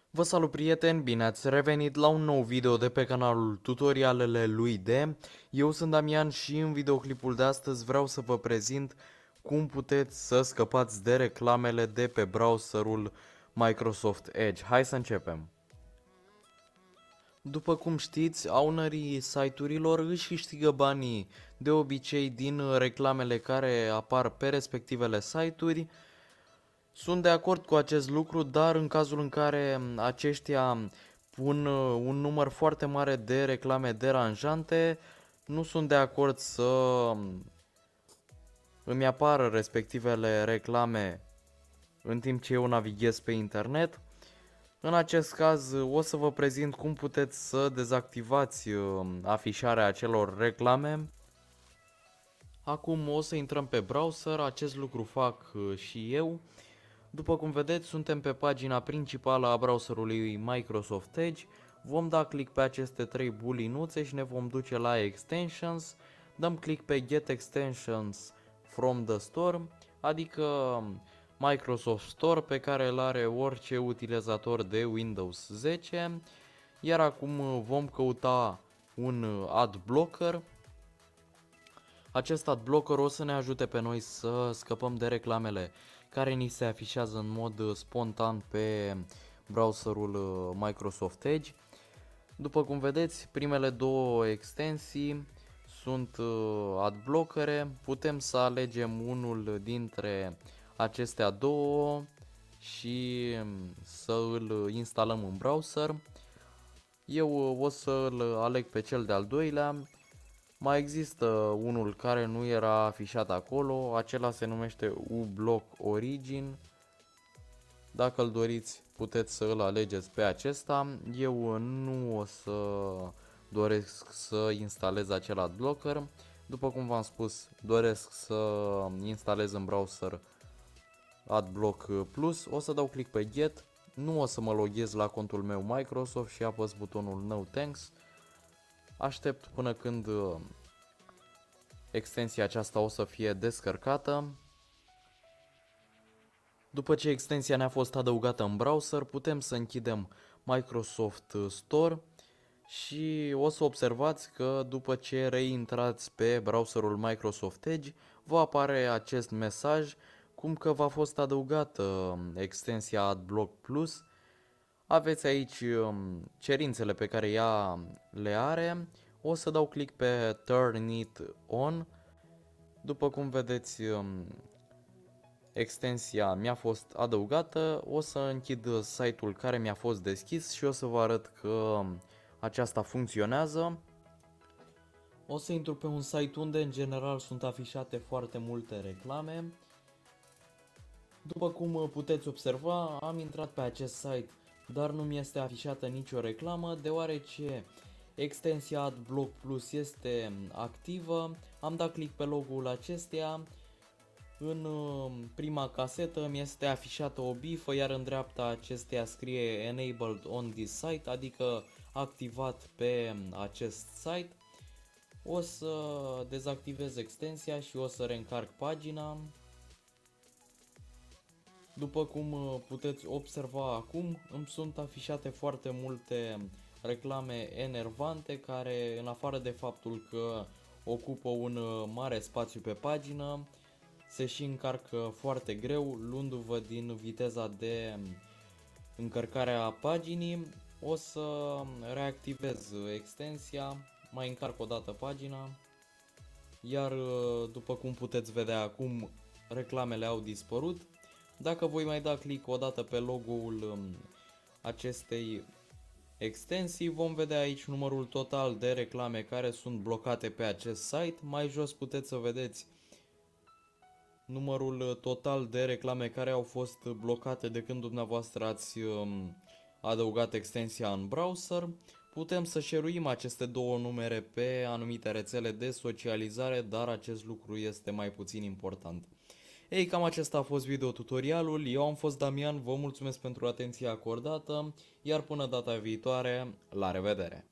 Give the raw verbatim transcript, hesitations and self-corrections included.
Vă salut prieteni, bine ați revenit la un nou video de pe canalul Tutorialele lui D. Eu sunt Damian și în videoclipul de astăzi vreau să vă prezint cum puteți să scăpați de reclamele de pe browserul Microsoft Edge. Hai să începem! După cum știți, ownerii site-urilor își câștigă banii de obicei din reclamele care apar pe respectivele site-uri. Sunt de acord cu acest lucru, dar în cazul în care aceștia pun uh, un număr foarte mare de reclame deranjante, nu sunt de acord să îmi apară respectivele reclame în timp ce eu navighez pe internet. În acest caz o să vă prezint cum puteți să dezactivați uh, afișarea acelor reclame. Acum o să intrăm pe browser, acest lucru fac uh, și eu. După cum vedeți, suntem pe pagina principală a browserului Microsoft Edge. Vom da click pe aceste trei bulinuțe și ne vom duce la Extensions. Dăm click pe Get Extensions from the Store, adică Microsoft Store pe care îl are orice utilizator de Windows zece. Iar acum vom căuta un ad blocker. Acest ad blocker o să ne ajute pe noi să scăpăm de reclamele care ni se afișează în mod spontan pe browserul Microsoft Edge. După cum vedeți, primele două extensii sunt adblockere. Putem să alegem unul dintre acestea două și să îl instalăm în browser. Eu o să îl aleg pe cel de-al doilea. Mai există unul care nu era afișat acolo, acela se numește uBlock Origin. Dacă îl doriți, puteți să îl alegeți pe acesta. Eu nu o să doresc să instalez acel adblocker. După cum v-am spus, doresc să instalez în browser Adblock Plus. O să dau click pe Get. Nu o să mă loghez la contul meu Microsoft și apăs butonul No Thanks. Aștept până când extensia aceasta o să fie descărcată. După ce extensia ne-a fost adăugată în browser, putem să închidem Microsoft Store și o să observați că după ce reintrați pe browserul Microsoft Edge, va apare acest mesaj cum că v-a fost adăugată extensia AdBlock Plus. Aveți aici cerințele pe care ea le are. O să dau click pe Turn it on. După cum vedeți, extensia mi-a fost adăugată. O să închid site-ul care mi-a fost deschis și o să vă arăt că aceasta funcționează. O să intru pe un site unde în general sunt afișate foarte multe reclame. După cum puteți observa, am intrat pe acest site, dar nu mi este afișată nicio reclamă, deoarece extensia AdBlock Plus este activă. Am dat click pe logo-ul acesteia. În prima casetă mi este afișată o bifă, iar în dreapta acesteia scrie Enabled on this site, adică activat pe acest site. O să dezactivez extensia și o să reîncarc pagina. După cum puteți observa acum, îmi sunt afișate foarte multe reclame enervante care, în afară de faptul că ocupă un mare spațiu pe pagină, se și încarcă foarte greu, luându-vă din viteza de încărcare a paginii. O să reactivez extensia, mai încarc o dată pagina, iar după cum puteți vedea acum, reclamele au dispărut. Dacă voi mai da click o dată pe logo-ul acestei extensii, vom vedea aici numărul total de reclame care sunt blocate pe acest site. Mai jos puteți să vedeți numărul total de reclame care au fost blocate de când dumneavoastră ați adăugat extensia în browser. Putem să share-uim aceste două numere pe anumite rețele de socializare, dar acest lucru este mai puțin important. Ei, cam acesta a fost video-tutorialul, eu am fost Damian, vă mulțumesc pentru atenția acordată, iar până data viitoare, la revedere!